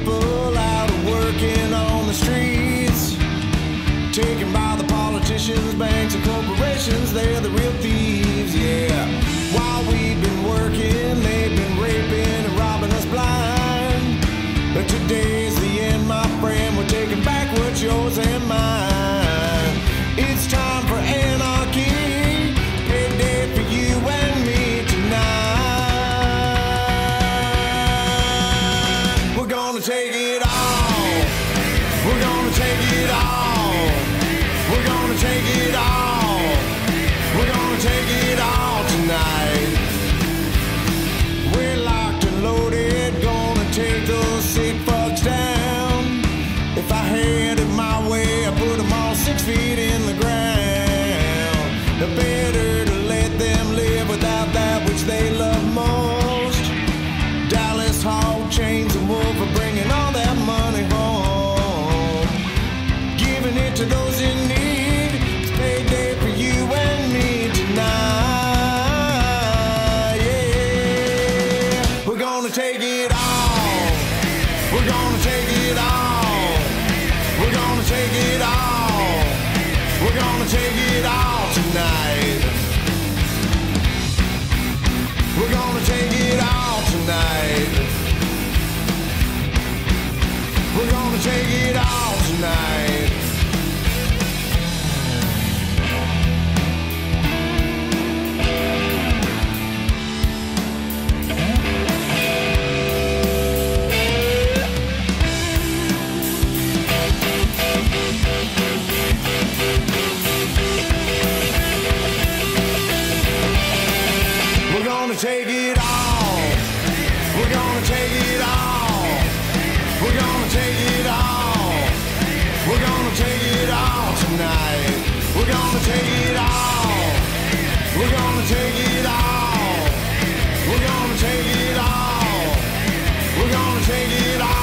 people out working on the streets, taken by the politicians, banks, and corporations. They're the real thieves, yeah. While we've been working, they've been raping and robbing us blind. But today's the end, my friend. We're taking back what's yours and mine. It's time for anarchy. Payday for you and me tonight. We're gonna take it all. We're gonna take it all. We're gonna take it all. We're gonna take it all tonight. We're locked and loaded, gonna take those sick fucks down. If I had it my way, I'd put them all 6 feet in the ground. The better to let them live without that which they love most. Dallas Hog, Chains, and Wolf are bringing all that money home, giving it to those in need. It's payday for you and me tonight, yeah. We're gonna take it all. We're gonna take it all. We're gonna take it all. We're gonna take it all tonight. We're gonna take it all tonight. We're gonna take it all tonight. We're gonna take it all. We're gonna take it all. We're gonna take it all. We're gonna take it all tonight. We're gonna take it all. We're gonna take it all. We're gonna take it all. We're gonna take it all.